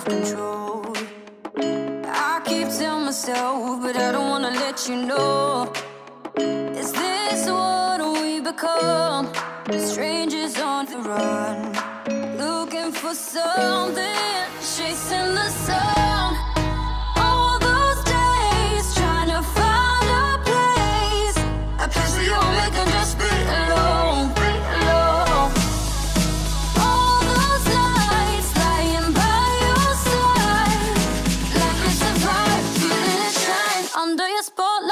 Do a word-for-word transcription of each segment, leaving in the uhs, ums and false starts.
self-control. I keep telling myself, but I don't wanna let you know. Is this what we become? Strangers on the run, looking for something, chasing the sun. All those days trying to find a place, a place where you'll make them just be alone, be alone. All those nights lying by your side, like it's a vibe, feeling it shine under your spotlight.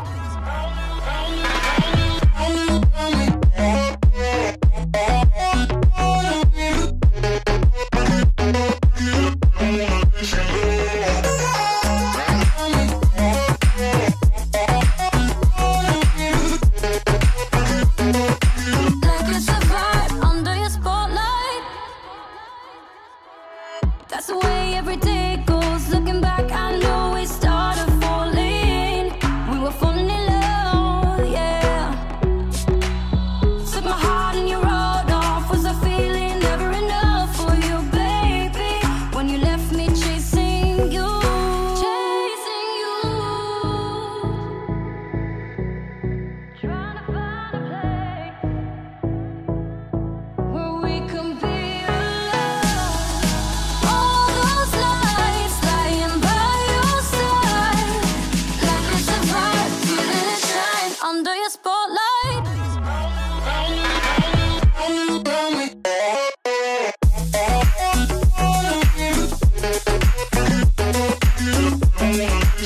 That's the way every day goes. Looking back, I know we started falling. We were falling in love, yeah. Took my heart and you rode off. Was I feeling never enough for you, baby? When you left me chasing you, chasing you, trying to find a place where we can be alone. All those nights lying by your side, like it's a vibe, feeling it shine under your spotlight. Thank you.